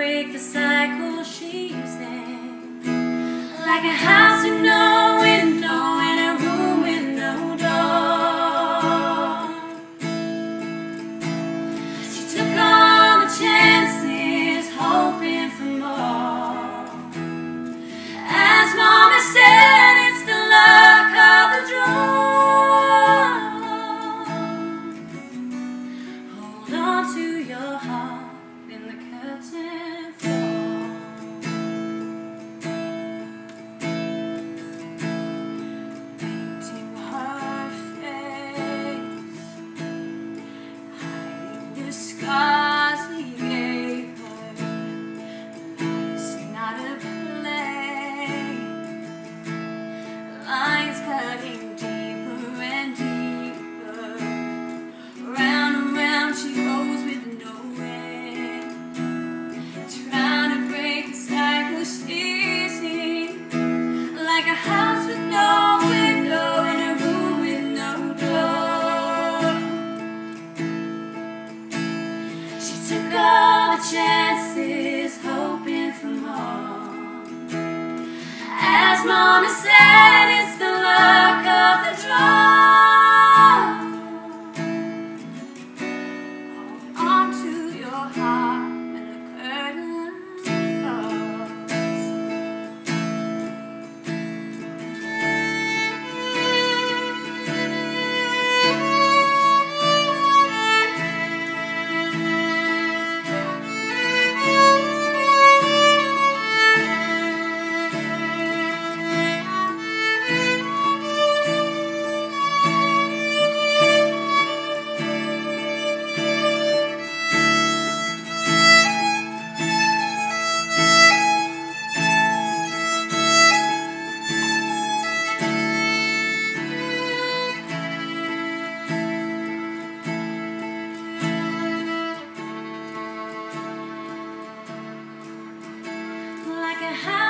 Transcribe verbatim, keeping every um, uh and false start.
break the cycle she's in, like a house with no window in a room with no door. She took all the chances, hoping for more. As Mama said, it's the luck of the draw. Hold on to your heart when the curtain falls. Painting her face, hiding the scars he gave her. Life's not a play. Lines cutting deeper and deeper. Round and round she goes with no end, trying to break the cycle she's in, like a house with no window in a room with no door. She took all the chances, hoping for more. As Mama said, it's the luck of the draw. Hold on to your heart when the curtain falls. Like a house